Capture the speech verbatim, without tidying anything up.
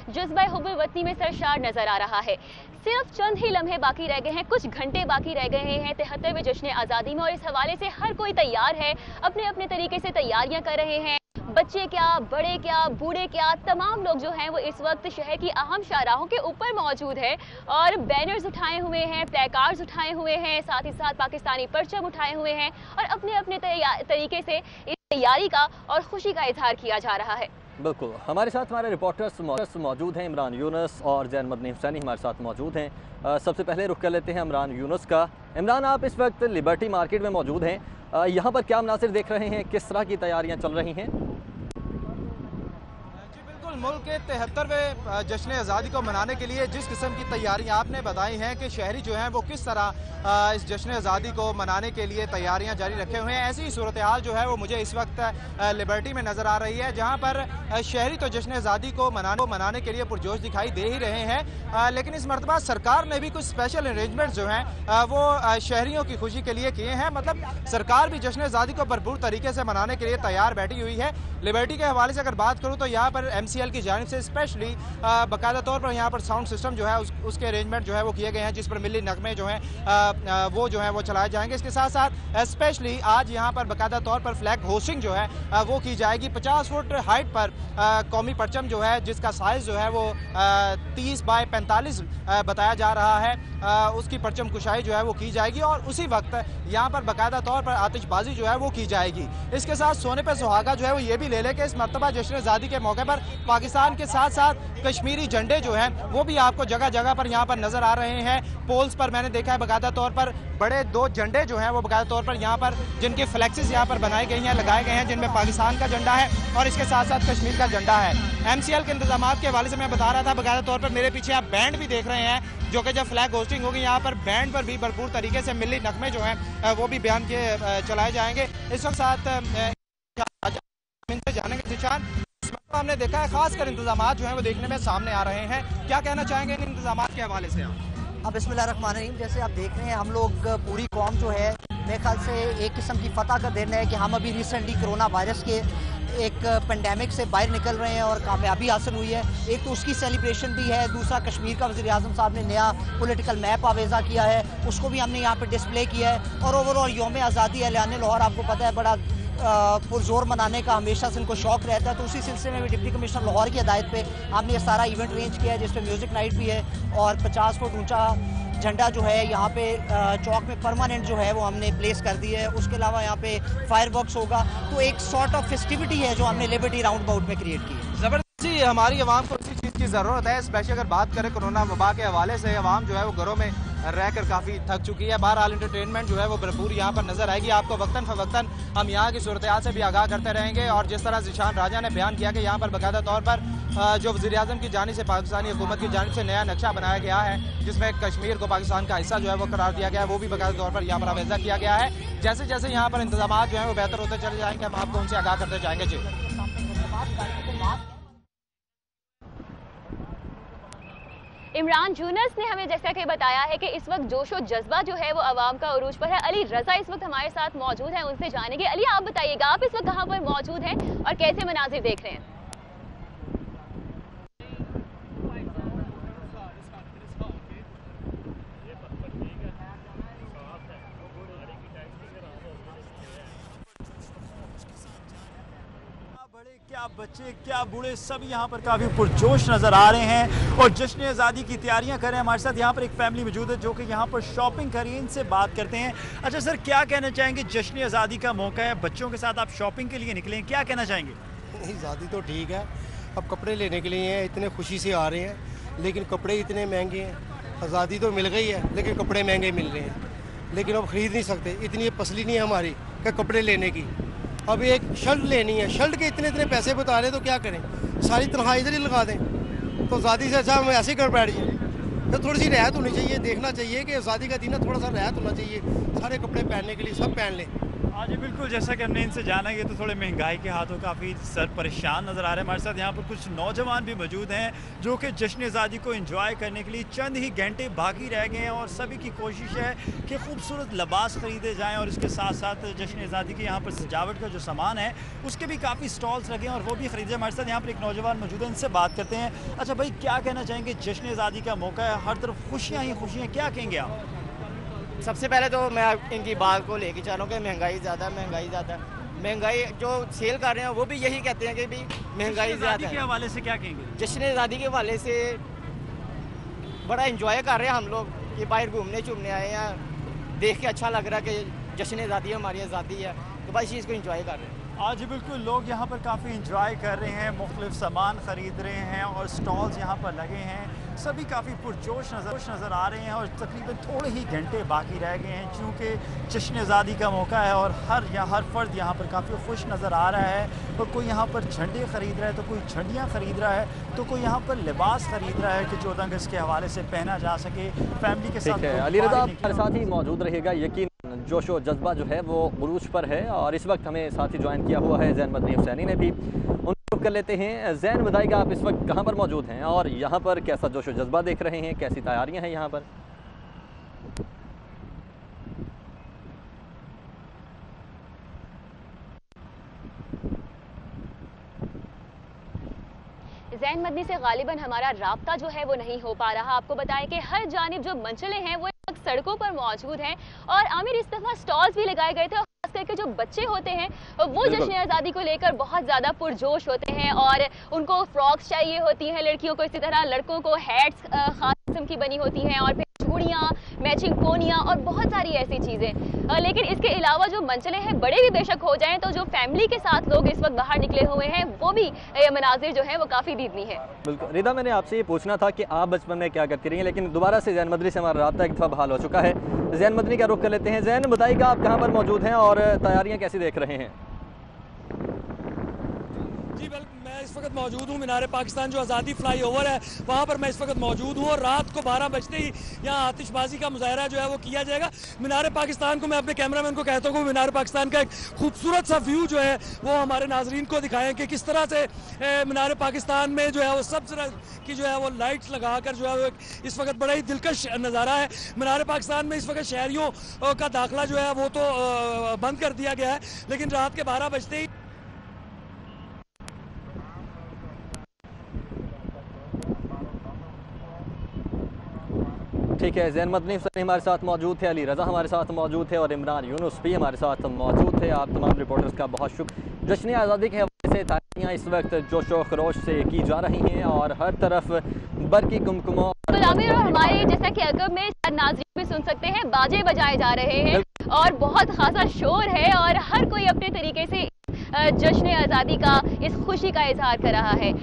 जज्बा हुब्बे वतनी में सरशार नजर आ रहा है। सिर्फ चंद ही लम्हे बाकी रह गए हैं, कुछ घंटे बाकी रह गए हैं तिहत्तरवें जश्न आज़ादी में, और इस हवाले से हर कोई तैयार है, अपने अपने तरीके से तैयारियां कर रहे हैं। बच्चे क्या, बड़े क्या, बूढ़े क्या, तमाम लोग जो हैं वो इस वक्त शहर की अहम शाहराहों के ऊपर मौजूद है और बैनर्स उठाए हुए हैं, प्लेकार्ड्स उठाए हुए हैं, साथ ही साथ पाकिस्तानी परचम उठाए हुए हैं और अपने अपने तरीके से इस तैयारी का और खुशी का इजहार किया जा रहा है। बिल्कुल, हमारे साथ हमारे रिपोर्टर्स मौजूद हैं। इमरान यूनुस और जैन मदनी हुसैनी हमारे साथ मौजूद हैं। आ, सबसे पहले रुख कर लेते हैं इमरान यूनुस का। इमरान, आप इस वक्त लिबर्टी मार्केट में मौजूद हैं, यहाँ पर क्या मनासिर देख रहे हैं, किस तरह की तैयारियाँ चल रही हैं? मुल्क के तिहत्तरवें जश्न आज़ादी को मनाने के लिए जिस किस्म की तैयारियां आपने बताई हैं कि शहरी जो हैं वो किस तरह इस जश्न आज़ादी को मनाने के लिए तैयारियां जारी रखे हुए हैं, ऐसी सूरत हाल जो है वो मुझे इस वक्त लिबर्टी में नज़र आ रही है, जहां पर शहरी तो जश्न आज़ादी को मनाने को मनाने के लिए पुरजोश दिखाई दे ही रहे हैं, लेकिन इस मरतबा सरकार ने भी कुछ स्पेशल अरेंजमेंट जो हैं वो शहरियों की खुशी के लिए किए हैं। मतलब सरकार भी जश्न आज़ादी को भरपूर तरीके से मनाने के लिए तैयार बैठी हुई है। लिबर्टी के हवाले से अगर बात करूँ तो यहाँ पर एम सी एल की जानिब से स्पेशली बाकायदा तौर पर यहाँ पर साउंड सिस्टम जो है उस, उसके अरेंजमेंट जो है वो किए गए हैं, जिस पर मिली नगमे जो हैं वो जो है वो चलाए जाएंगे। इसके साथ साथ स्पेशली आज यहाँ पर बाकायदा तौर पर फ्लैग होस्टिंग जो है वो की जाएगी। पचास फुट हाइट पर कौमी परचम जो है जिसका साइज जो है वो तीस बाय पैंतालीस बताया जा रहा है, उसकी परचम कुशाई जो है वो की जाएगी और उसी वक्त यहाँ पर बाकायदा तौर पर आतिशबाजी जो है वो की जाएगी। इसके साथ सोने पे सुहागा जो है वो ये भी ले ले कि इस मरतबा जश्न आज़ादी के मौके पर पाकिस्तान के साथ साथ कश्मीरी झंडे जो हैं वो भी आपको जगह जगह पर यहाँ पर नजर आ रहे हैं। पोल्स पर मैंने देखा है बाकायदा तौर पर बड़े दो झंडे जो हैं वो बाकायदा तौर पर यहाँ पर जिनके फ्लैक्सेस यहाँ पर बनाई गई हैं, लगाए गए हैं, जिनमें पाकिस्तान का झंडा है और इसके साथ साथ कश्मीर का झंडा है। एम सी एल के इंतजाम के हवाले से मैं बता रहा था, बाकायदा तौर पर मेरे पीछे आप बैंड भी देख रहे हैं, जो कि जब फ्लैग होस्टिंग होगी यहाँ पर बैंड पर भी भरपूर तरीके से मिली नगमे जो हैं वो भी बयान के चलाए जाएंगे। इस वक्त साथ जाने के निशान हमने देखा है, खासकर इंतजाम जो हैं वो देखने में सामने आ रहे हैं। क्या कहना चाहेंगे इन इंतजाम के हवाले से आप? अब बिस्मिल्लाहिर्रहमानिर्रहीम, जैसे आप देख रहे हैं हम लोग पूरी कौम जो है मेरे ख्याल से एक किस्म की फतह का दिन है कि हम अभी रिसेंटली कोरोना वायरस के एक पेंडेमिक से बाहर निकल रहे हैं और कामयाबी हासिल हुई है। एक तो उसकी सेलिब्रेशन भी है, दूसरा कश्मीर का वज़ीर आज़म साहब ने नया पॉलिटिकल मैप आवेज़ा किया है, उसको भी हमने यहाँ पर डिस्प्ले किया है। और ओवरऑल यौम आज़ादी ऐलान लाहौर आपको पता है बड़ा पुरजोर मनाने का हमेशा से इनको शौक रहता है, तो उसी सिलसिले में भी डिप्टी कमिश्नर लाहौर की हिदायत पे हमने ये सारा इवेंट अरेंज किया है, जिसपे म्यूज़िक नाइट भी है और पचास फुट ऊंचा झंडा जो है यहाँ पे चौक में परमानेंट जो है वो हमने प्लेस कर दी है। उसके अलावा यहाँ पे फायरवर्क्स होगा, तो एक सॉर्ट ऑफ फेस्टिविटी है जो हमने लिबर्टी राउंड अबाउट में क्रिएट की है। ज़बरदस्ती हमारी आवाम को इसी चीज़ की ज़रूरत है, स्पेशली अगर बात करें कोरोना वबा के हवाले से आवाम जो है वो घरों में रहकर काफ़ी थक चुकी है। बहरहाल इंटरटेनमेंट जो है वो भरपूर यहाँ पर नजर आएगी आपको। वक्तन फवक्तन हम यहाँ की सूरत हाल से भी आगाह करते रहेंगे और जिस तरह ज़ीशान राजा ने बयान किया कि यहाँ पर बाकायदा तौर पर जो वज़ीर आज़म की जानिब से पाकिस्तानी हुकूमत की जानिब से नया नक्शा बनाया गया है, जिसमें कश्मीर को पाकिस्तान का हिस्सा जो है वो करार दिया गया है, वो भी बाकायदा तौर पर यहाँ पर आवेज़ा किया गया है। जैसे जैसे यहाँ पर इंतजाम जो है वो बेहतर होते चले जाएंगे, हम आपको उनसे आगाह करते जाएंगे। जी इमरान यूनुस ने हमें जैसा कि बताया है कि इस वक्त जोश और जज्बा जो है वो आवाम का उरूज पर है। अली रजा इस वक्त हमारे साथ मौजूद है, उनसे जानेंगे। अली, आप बताइएगा, आप इस वक्त कहाँ पर मौजूद हैं और कैसे मनाजिर देख रहे हैं? क्या बच्चे क्या बूढ़े सब यहाँ पर काफ़ी पुरजोश नज़र आ रहे हैं और जश्न आज़ादी की तैयारियां कर रहे हैं। हमारे साथ यहाँ पर एक फैमिली मौजूद है जो कि यहाँ पर शॉपिंग कर रही है, इनसे बात करते हैं। अच्छा सर, क्या कहना चाहेंगे, जश्न आज़ादी का मौका है, बच्चों के साथ आप शॉपिंग के लिए निकले हैं, क्या कहना चाहेंगे? आज़ादी तो ठीक है, अब कपड़े लेने के लिए हैं, इतने खुशी से आ रहे हैं, लेकिन कपड़े इतने महंगे हैं। आज़ादी तो मिल गई है लेकिन कपड़े महंगे मिल रहे हैं, लेकिन अब ख़रीद नहीं सकते, इतनी पसली नहीं है हमारी कि कपड़े लेने की। अब एक शर्ट लेनी है, शर्ट के इतने इतने पैसे बता रहे, तो क्या करें, सारी तनख्वाह इधर ही लगा दें, तो आज़ादी से अच्छा हम ऐसे ही कर बैठ जाए। तो थोड़ी सी रियायत होनी चाहिए, देखना चाहिए कि आज़ादी का दिन है, थोड़ा सा रियायत होना चाहिए, सारे कपड़े पहनने के लिए सब पहन लें। हाँ जी बिल्कुल, जैसा कि हमने इनसे जाना ये तो थोड़े महंगाई के हाथों काफ़ी सर परेशान नज़र आ रहे हैं। हमारे साथ यहाँ पर कुछ नौजवान भी मौजूद हैं जो कि जश्न आज़ादी को एंजॉय करने के लिए चंद ही घंटे बाकी रह गए हैं और सभी की कोशिश है कि खूबसूरत लिबास ख़रीदे जाएँ और इसके साथ साथ जश्न आज़ादी के यहाँ पर सजावट का जो सामान है उसके भी काफ़ी स्टॉल्स लगे हैं और वो भी ख़रीदे। हमारे साथ यहाँ पर एक नौजवान मौजूद है, इनसे बात करते हैं। अच्छा भाई, क्या कहना चाहेंगे? जश्न आज़ादी का मौका है, हर तरफ खुशियाँ ही खुशियाँ, क्या कहेंगे आप? सबसे पहले तो मैं इनकी बात को लेके चल रहा हूँ कि महंगाई ज़्यादा है, महंगाई ज़्यादा है। महंगाई जो सेल कर रहे हैं वो भी यही कहते हैं कि भी महंगाई ज़्यादा है। के हवाले से क्या कहेंगे? जश्न आज़ादी के हवाले से बड़ा एंजॉय कर रहे हैं हम लोग कि बाहर घूमने चूमने आए हैं, देख के अच्छा लग रहा है कि जश्न आज़ादी हमारी आज़ादी है, तो बस चीज़ को एंजॉय कर रहे हैं। आज बिल्कुल लोग यहाँ पर काफ़ी इंजॉय कर रहे हैं, मुख्तलिफ सामान ख़रीद रहे हैं और स्टॉल्स यहाँ पर लगे हैं। सभी काफ़ी पुरजोश नज़र नज़र आ रहे हैं और तकरीबन थोड़े ही घंटे बाकी रह गए हैं क्योंकि जश्न आज़ादी का मौका है और हर या हर फर्द यहाँ पर काफ़ी खुश नज़र आ रहा है। और कोई यहाँ पर झंडे ख़रीद रहा है, तो कोई झंडियाँ ख़रीद रहा है, तो कोई यहाँ पर लिबास ख़रीद रहा है कि चौदह अगस्त के हवाले से पहना जा सके फैमिली के साथ। अली रज़ा हमारे साथ ही मौजूद रहेगा, यकीन जोश व जज्बा जो है वो उरूज पर है और इस वक्त हमें साथ ही ज्वाइन किया हुआ है जैन मदनी हुसैनी ने भी, उनको कर लेते हैं। जैन, बताइएगा आप इस वक्त कहाँ पर मौजूद हैं और यहाँ पर कैसा जोश व जज्बा देख रहे हैं, कैसी तैयारियाँ हैं यहाँ पर? जैन मदनी से गालिबन हमारा राब्ता जो है वो नहीं हो पा रहा। आपको बताएं कि हर जानिब जो मंजिलें हैं वो सड़कों पर मौजूद हैं और आमिर इस दफा स्टॉल्स भी लगाए गए थे और खास करके जो बच्चे होते हैं वो जश्न आज़ादी को लेकर बहुत ज़्यादा पुरजोश होते हैं और उनको फ्रॉक्स चाहिए होती हैं लड़कियों को, इसी तरह लड़कों को हैट्स खास किस्म की बनी होती हैं और फिर चूड़ियाँ, मैचिंग पोनियाँ और बहुत सारी ऐसी चीज़ें। लेकिन इसके अलावा जो मंजिलें हैं बड़े भी बेशक हो जाएं तो जो फैमिली के साथ लोग इस वक्त बाहर निकले हुए हैं वो भी ये मनाजिर जो है वो काफ़ी दीदनी है। बिल्कुल रिदा, मैंने आपसे ये पूछना था कि आप बचपन में क्या करती रही हैं, लेकिन दोबारा से जैन मदनी से हमारा राब्ता एक दफ़ा बहाल हो चुका है। जैन मदनी का रुख कर लेते हैं। जैन, बताइएगा आप कहाँ पर मौजूद हैं और तैयारियाँ कैसी देख रहे हैं? जी बिल्कुल, मैं इस वक्त मौजूद हूँ मीनार पाकिस्तान जो आज़ादी फ्लाई ओवर है वहाँ पर मैं इस वक्त मौजूद हूँ और रात को बारह बजते ही यहाँ आतिशबाजी का मुजाहरा जो है वो किया जाएगा। मीनार पाकिस्तान को मैं अपने कैमरामैन को कहता हूँ मीनार पाकिस्तान का एक खूबसूरत सा व्यू जो है वो हमारे नाजरीन को दिखाएं कि किस तरह से मीनार पाकिस्तान में जो है वो सब तरह की जो है वो लाइट्स लगा कर जो है वो इस वक्त बड़ा ही दिलकश नज़ारा है। मीनार पाकिस्तान में इस वक्त शहरियों का दाखिला जो है वो तो बंद कर दिया गया है, लेकिन रात के बारह बजते ही ठीक है। जैन मदनी हुसैनी हमारे साथ मौजूद थे, अली रज़ा हमारे साथ मौजूद थे और इमरान यूनुस भी हमारे साथ मौजूद थे। आप तमाम रिपोर्टर्स का बहुत शुक्र। जश्न आज़ादी के हवाले से तैयारियाँ इस वक्त जोश व खरोश से की जा रही हैं और हर तरफ बरकी कुमकुमों और हमारे जैसा कि अगब में नाज़रीन भी सुन सकते हैं बाजे बजाए जा रहे हैं और बहुत खासा शोर है और हर कोई अपने तरीके से जश्न आज़ादी का इस खुशी का इजहार कर रहा है।